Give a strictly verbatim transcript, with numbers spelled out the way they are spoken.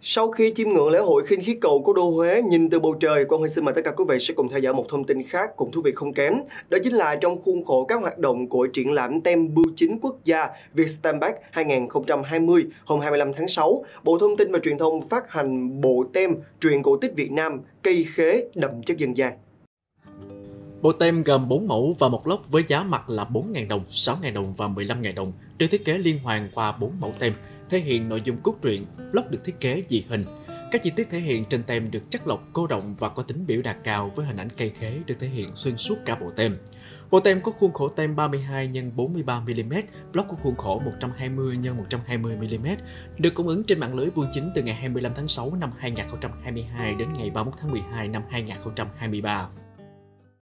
Sau khi chiêm ngưỡng lễ hội khinh khí cầu cố đô Huế nhìn từ bầu trời, Quang Huy xin mời tất cả quý vị sẽ cùng theo dõi một thông tin khác cũng thú vị không kém. Đó chính là trong khuôn khổ các hoạt động của triển lãm tem bưu chính quốc gia Vietstambac hai không hai không hôm hai mươi lăm tháng sáu, Bộ Thông tin và Truyền thông phát hành bộ tem truyện cổ tích Việt Nam cây khế đậm chất dân gian. Bộ tem gồm bốn mẫu và một lốc với giá mặt là bốn nghìn đồng, sáu nghìn đồng và mười lăm nghìn đồng, được thiết kế liên hoàn qua bốn mẫu tem, thể hiện nội dung cốt truyện. Lốc được thiết kế dị hình. Các chi tiết thể hiện trên tem được chắc lọc, cô đọng và có tính biểu đạt cao với hình ảnh cây khế được thể hiện xuyên suốt cả bộ tem. Bộ tem có khuôn khổ tem ba mươi hai nhân bốn mươi ba mi li mét, block có khuôn khổ một trăm hai mươi nhân một trăm hai mươi mi li mét, được cung ứng trên mạng lưới bưu chính từ ngày hai mươi lăm tháng sáu năm hai nghìn không trăm hai mươi hai đến ngày ba mươi mốt tháng mười hai năm hai nghìn không trăm hai mươi ba.